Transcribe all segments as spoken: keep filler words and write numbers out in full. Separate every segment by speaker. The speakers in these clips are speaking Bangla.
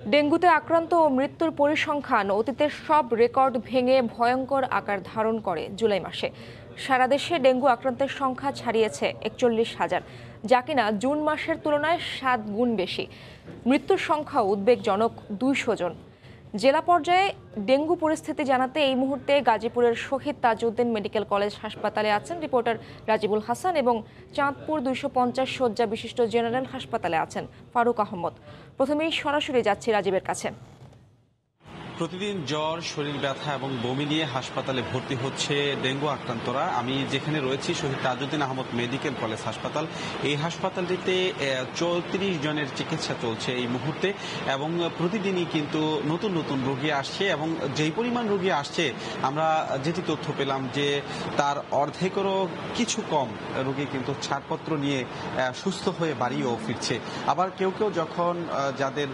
Speaker 1: ডেঙ্গুতে আক্রান্ত ও মৃত্যুর পরিসংখ্যান অতীতের সব রেকর্ড ভেঙে ভয়ঙ্কর আকার ধারণ করে জুলাই মাসে। সারা দেশে ডেঙ্গু আক্রান্তের সংখ্যা ছাড়িয়েছে একচল্লিশ হাজার, যা কিনা জুন মাসের তুলনায় সাত গুণ বেশি। মৃত্যুর সংখ্যাও উদ্বেগজনক, দুইশো জন। জেলা পর্যায়ে ডেঙ্গু পরিস্থিতি জানাতে এই মুহূর্তে গাজীপুরের শহীদ তাজউদ্দিন মেডিকেল কলেজ হাসপাতালে আছেন রিপোর্টার রাজিবুল হাসান এবং চাঁদপুর দুইশো পঞ্চাশ শয্যা বিশিষ্ট জেনারেল হাসপাতালে আছেন ফারুক আহমদ। প্রথমেই সরাসরি যাচ্ছি রাজীবের কাছে।
Speaker 2: প্রতিদিন জ্বর, শরীর ব্যথা এবং বমি নিয়ে হাসপাতালে ভর্তি হচ্ছে ডেঙ্গু আক্রান্তরা। আমি যেখানে রয়েছি শহীদ তাজউদ্দিন আহমদ মেডিকেল কলেজ হাসপাতাল, এই হাসপাতালটিতে চৌত্রিশ জনের চিকিৎসা চলছে এই মুহূর্তে এবং প্রতিদিনই কিন্তু নতুন নতুন রোগী আসছে এবং যেই পরিমাণ রোগী আসছে আমরা যেটি তথ্য পেলাম যে তার অর্ধেকেরও কিছু কম রোগী কিন্তু ছাড়পত্র নিয়ে সুস্থ হয়ে বাড়িও ফিরছে। আবার কেউ কেউ যখন যাদের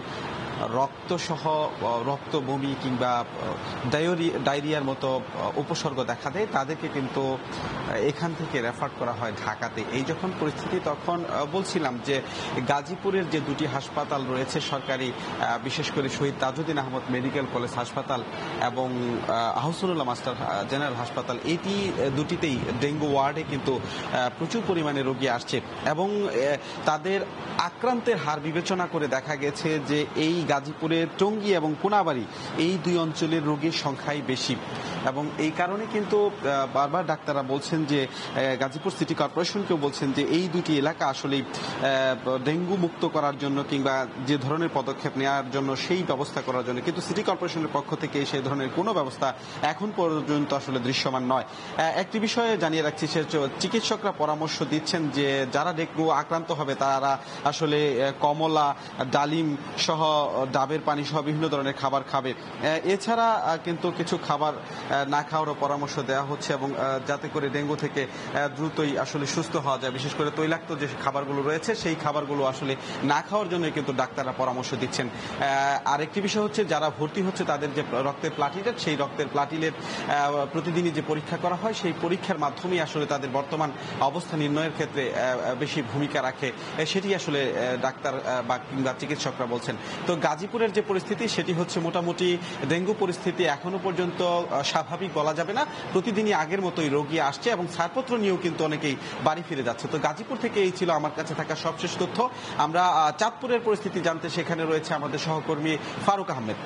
Speaker 2: রক্তসহ রক্ত বমি কিংবা ডায়রিয়ার মতো উপসর্গ দেখা দেয় তাদেরকে কিন্তু এখান থেকে রেফার করা হয় ঢাকাতে। এই যখন পরিস্থিতি তখন বলছিলাম যে গাজীপুরের যে দুটি হাসপাতাল রয়েছে সরকারি, বিশেষ করে শহীদ তাজউদ্দিন আহমদ মেডিকেল কলেজ হাসপাতাল এবং আহসানুল্লাহ মাস্টার জেনারেল হাসপাতাল, এটি দুটিতেই ডেঙ্গু ওয়ার্ডে কিন্তু প্রচুর পরিমাণে রোগী আসছে এবং তাদের আক্রান্তের হার বিবেচনা করে দেখা গেছে যে এই গাজীপুরের টঙ্গী এবং কোনাবাড়ী এই দুই অঞ্চলের রোগীর সংখ্যাই বেশি এবং এই কারণে কিন্তু বারবার ডাক্তাররা বলছেন যে গাজীপুর সিটি কর্পোরেশনকেও বলছেন যে এই দুটি এলাকা আসলে ডেঙ্গু মুক্ত করার জন্য কিংবা যে ধরনের পদক্ষেপ নেওয়ার জন্য সেই ব্যবস্থা করার জন্য, কিন্তু সিটি কর্পোরেশনের পক্ষ থেকে সেই ধরনের কোনো ব্যবস্থা এখন পর্যন্ত আসলে দৃশ্যমান নয়। একটি বিষয়ে জানিয়ে রাখছি, সে চিকিৎসকরা পরামর্শ দিচ্ছেন যে যারা ডেঙ্গু আক্রান্ত হবে তারা আসলে কমলা, ডালিম সহ ডাবের পানি সহ বিভিন্ন ধরনের খাবার খাবে। এছাড়া কিন্তু কিছু খাবার না খাওয়ারও পরামর্শ দেওয়া হচ্ছে এবং যাতে করে ডেঙ্গু থেকে দ্রুতই আসলে সুস্থ হওয়া যায়। বিশেষ করে তৈলাক্ত যে খাবারগুলো রয়েছে সেই খাবারগুলো আসলে না খাওয়ার জন্য কিন্তু ডাক্তাররা পরামর্শ দিচ্ছেন। আর একটি বিষয় হচ্ছে যারা ভর্তি হচ্ছে তাদের যে রক্তের প্লাটিলেট, সেই রক্তের প্লাটিলেট প্রতিদিনই যে পরীক্ষা করা হয় সেই পরীক্ষার মাধ্যমেই আসলে তাদের বর্তমান অবস্থা নির্ণয়ের ক্ষেত্রে বেশি ভূমিকা রাখে, সেটি আসলে ডাক্তার বা কিংবা চিকিৎসকরা বলছেন। তো গাজীপুরের যে পরিস্থিতি সেটি হচ্ছে মোটামুটি ডেঙ্গু পরিস্থিতি এখনো পর্যন্ত স্বাভাবিক বলা যাবে না। প্রতিদিনই আগের মতোই রোগী আসছে এবং ছাড়পত্র নিয়েও কিন্তু অনেকেই বাড়ি ফিরে যাচ্ছে। তো গাজীপুর থেকে এই ছিল আমার কাছে থাকা সবশেষ তথ্য। আমরা চাঁদপুরের পরিস্থিতি জানতে সেখানে রয়েছে আমাদের সহকর্মী ফারুক আহমেদ।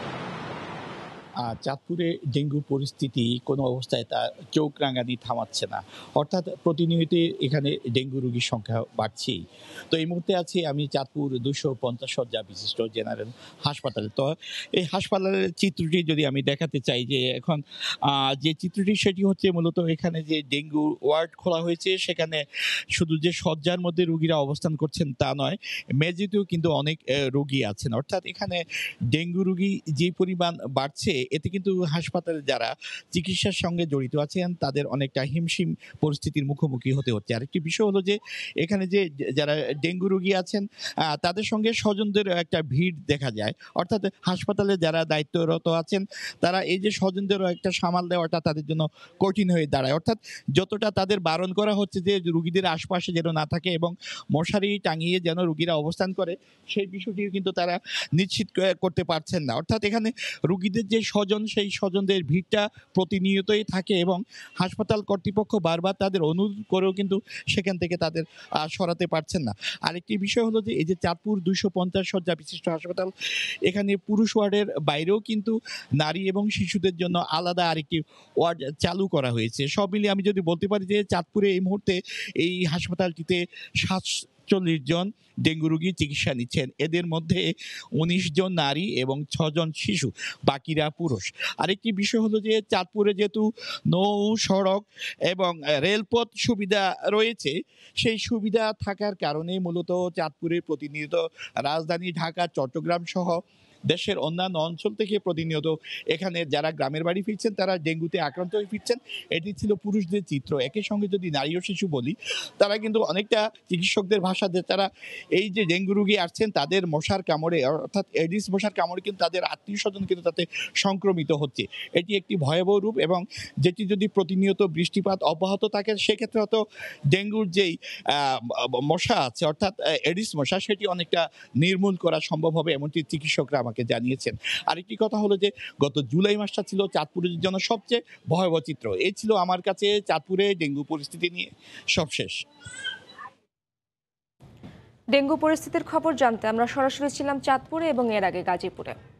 Speaker 3: চাঁদপুরে ডেঙ্গু পরিস্থিতি কোনো অবস্থায় তা চোখ রাঙানি থামাচ্ছে না, অর্থাৎ প্রতিনিয়ত এখানে ডেঙ্গু রোগীর সংখ্যা বাড়ছেই। তো এই মুহূর্তে আছি আমি চাঁদপুর দুশো পঞ্চাশ শয্যা বিশিষ্ট জেনারেল হাসপাতালে। তো এই হাসপাতালের চিত্রটি যদি আমি দেখাতে চাই, যে এখন যে চিত্রটি সেটি হচ্ছে মূলত এখানে যে ডেঙ্গু ওয়ার্ড খোলা হয়েছে, সেখানে শুধু যে শয্যার মধ্যে রোগীরা অবস্থান করছেন তা নয়, মেঝেতেও কিন্তু অনেক রোগী আছেন। অর্থাৎ এখানে ডেঙ্গু রোগী যে পরিমাণ বাড়ছে, এতে কিন্তু হাসপাতালে যারা চিকিৎসার সঙ্গে জড়িত আছেন তাদের অনেকটা হিমশিম পরিস্থিতির মুখোমুখি হতে হচ্ছে। আরেকটি বিষয় হলো যে এখানে যে যারা ডেঙ্গু রোগী আছেন তাদের সঙ্গে স্বজনদের একটা ভিড় দেখা যায়। অর্থাৎ হাসপাতালে যারা দায়িত্বরত আছেন তারা এই যে স্বজনদেরও একটা সামাল দেওয়াটা তাদের জন্য কঠিন হয়ে দাঁড়ায়। অর্থাৎ যতটা তাদের বারণ করা হচ্ছে যে রোগীদের আশপাশে যেন না থাকে এবং মশারি টাঙিয়ে যেন রোগীরা অবস্থান করে, সেই বিষয়টিও কিন্তু তারা নিশ্চিত করতে পারছেন না। অর্থাৎ এখানে রোগীদের যে স্বজন, সেই স্বজনদের ভিড়টা প্রতিনিয়তই থাকে এবং হাসপাতাল কর্তৃপক্ষ বারবার তাদের অনুরোধ করেও কিন্তু সেখান থেকে তাদের সরাতে পারছেন না। আরেকটি বিষয় হলো যে এই যে চাঁদপুর দুইশো পঞ্চাশ শয্যা বিশিষ্ট হাসপাতাল, এখানে পুরুষ ওয়ার্ডের বাইরেও কিন্তু নারী এবং শিশুদের জন্য আলাদা আরেকটি ওয়ার্ড চালু করা হয়েছে। সব মিলিয়ে আমি যদি বলতে পারি যে চাঁদপুরে এই মুহূর্তে এই হাসপাতালটিতে সাতচল্লিশ জন ডেঙ্গু রোগী চিকিৎসা নিচ্ছেন। এদের মধ্যে উনিশ জন নারী এবং ছজন শিশু, বাকিরা পুরুষ। আরেকটি বিষয় হলো যে চাঁদপুরে যেহেতু নৌ সড়ক এবং রেলপথ সুবিধা রয়েছে, সেই সুবিধা থাকার কারণে মূলত চাঁদপুরে প্রতিনিয়ত রাজধানী ঢাকা, চট্টগ্রাম সহ দেশের অন্যান্য অঞ্চল থেকে প্রতিনিয়ত এখানে যারা গ্রামের বাড়ি ফিরছেন তারা ডেঙ্গুতে আক্রান্ত হয়ে ফিরছেন। এটি ছিল পুরুষদের চিত্র। একই সঙ্গে যদি নারী ও শিশু বলি, তারা কিন্তু অনেকটা চিকিৎসকদের ভাষাতে তারা এই যে ডেঙ্গু রোগী আসছেন তাদের মশার কামড়ে, অর্থাৎ এডিস মশার কামড়ে কিন্তু তাদের আত্মীয় স্বজন কিন্তু তাতে সংক্রমিত হচ্ছে। এটি একটি ভয়াবহ রূপ এবং যেটি যদি প্রতিনিয়ত বৃষ্টিপাত অব্যাহত থাকে সেক্ষেত্রে হয়তো ডেঙ্গুর যেই মশা আছে অর্থাৎ এডিস মশা, সেটি অনেকটা নির্মূল করা সম্ভব হবে, এমনটি চিকিৎসকরা আমাকে জানিয়েছেন। আরেকটি কথা হলো যে গত জুলাই মাসটা ছিল চাঁদপুরের জন্য সবচেয়ে ভয়াবহ চিত্র। এই ছিল আমার কাছে চাঁদপুরে ডেঙ্গু পরিস্থিতি নিয়ে সবশেষ।
Speaker 1: ডেঙ্গু পরিস্থিতির খবর জানতে আমরা সরাসরি ছিলাম চাঁদপুরে এবং এর আগে গাজীপুরে।